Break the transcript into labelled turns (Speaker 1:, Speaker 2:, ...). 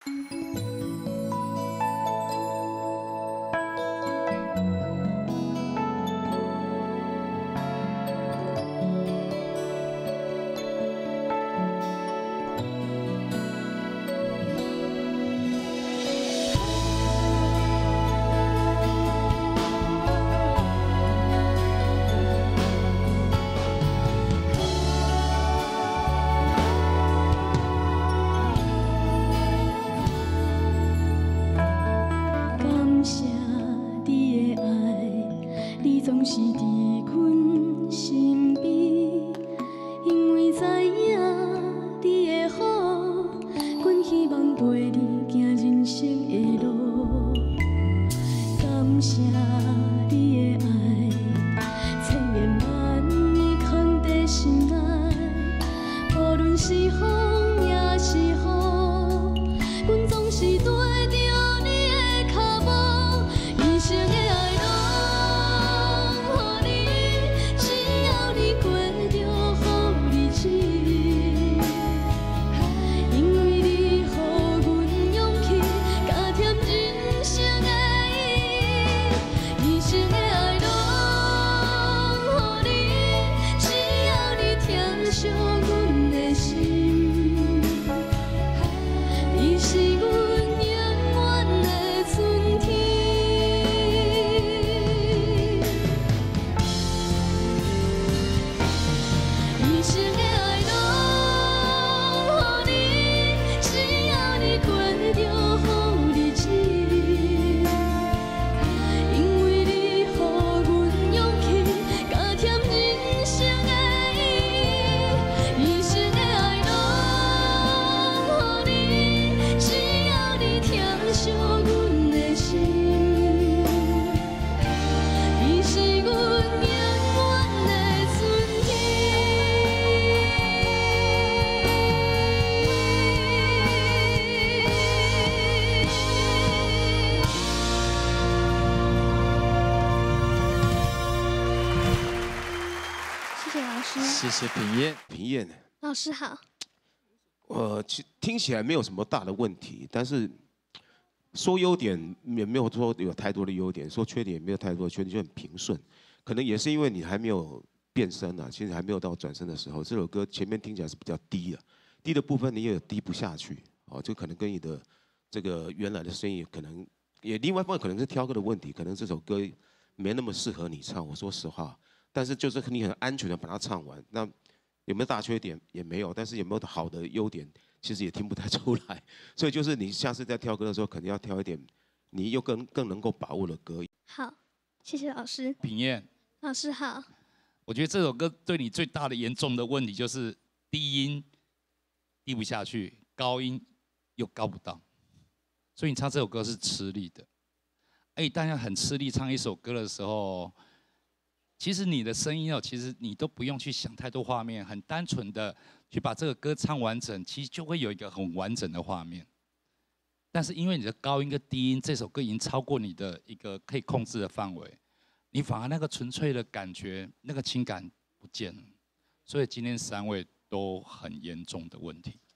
Speaker 1: 总是伫阮身边，因为知影你的好，阮希望陪你行人生的路。感谢你的爱，千言万语藏在心内，无论是风也是雨，阮总是跟着你的脚步，一生的爱。
Speaker 2: 谢谢品燕，
Speaker 3: 品燕
Speaker 1: 老师好。
Speaker 3: 听起来没有什么大的问题，但是说优点也没有说有太多的优点，说缺点也没有太多的缺点，就很平顺。可能也是因为你还没有变声啊，其实还没有到转身的时候。这首歌前面听起来是比较低的，低的部分你也有低不下去，哦，就可能跟你的这个原来的声音可能也另外一方面可能是挑歌的问题，可能这首歌没那么适合你唱。我说实话。 但是就是你很安全的把它唱完，那有没有大缺点也没有，但是有没有好的优点，其实也听不太出来。所以就是你下次在挑歌的时候，肯定要挑一点你又更能够把握的歌。
Speaker 1: 好，谢谢老师。
Speaker 2: 品燕，
Speaker 1: 老师好。
Speaker 2: 我觉得这首歌对你最大的严重的问题就是低音低不下去，高音又高不到，所以你唱这首歌是吃力的。大家很吃力唱一首歌的时候。 其实你的声音哦，其实你都不用去想太多画面，很单纯的去把这个歌唱完整，其实就会有一个很完整的画面。但是因为你的高音跟低音，这首歌已经超过你的一个可以控制的范围，你反而那个纯粹的感觉、那个情感不见了。所以今天3位都很严重的问题。